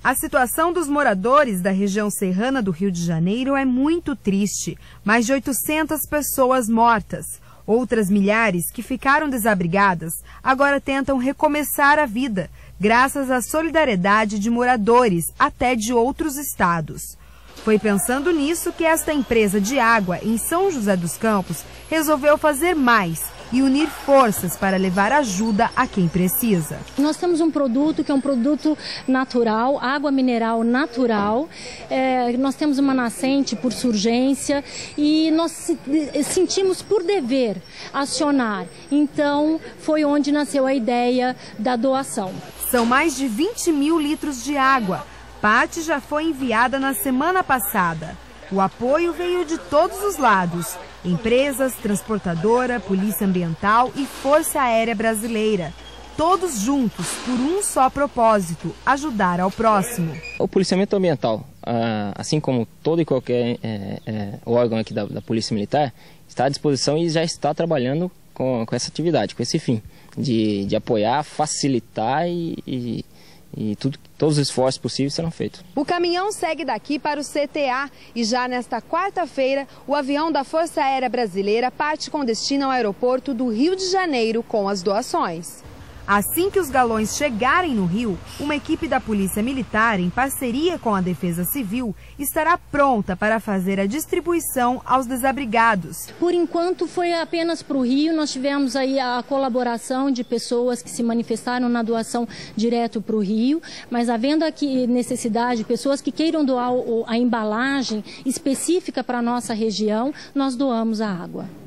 A situação dos moradores da região serrana do Rio de Janeiro é muito triste. Mais de 800 pessoas mortas. Outras milhares que ficaram desabrigadas agora tentam recomeçar a vida, graças à solidariedade de moradores até de outros estados. Foi pensando nisso que esta empresa de água em São José dos Campos resolveu fazer mais e unir forças para levar ajuda a quem precisa. Nós temos um produto que é um produto natural, água mineral natural. Nós temos uma nascente por surgência e nós sentimos por dever acionar. Então, foi onde nasceu a ideia da doação. São mais de 20 mil litros de água. Parte já foi enviada na semana passada. O apoio veio de todos os lados: empresas, transportadora, Polícia Ambiental e Força Aérea Brasileira. Todos juntos por um só propósito: ajudar ao próximo. O policiamento ambiental, assim como todo e qualquer órgão aqui da Polícia Militar, está à disposição e já está trabalhando com essa atividade, com esse fim, de apoiar, facilitar e todos os esforços possíveis serão feitos. O caminhão segue daqui para o CTA e já nesta quarta-feira o avião da Força Aérea Brasileira parte com destino ao aeroporto do Rio de Janeiro com as doações. Assim que os galões chegarem no Rio, uma equipe da Polícia Militar, em parceria com a Defesa Civil, estará pronta para fazer a distribuição aos desabrigados. Por enquanto foi apenas para o Rio, nós tivemos aí a colaboração de pessoas que se manifestaram na doação direto para o Rio, mas havendo aqui necessidade, pessoas que queiram doar a embalagem específica para a nossa região, nós doamos a água.